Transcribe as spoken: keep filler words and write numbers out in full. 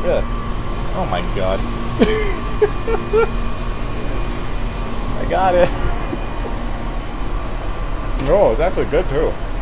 Yeah. Oh my god. I got it. No, it's actually good too.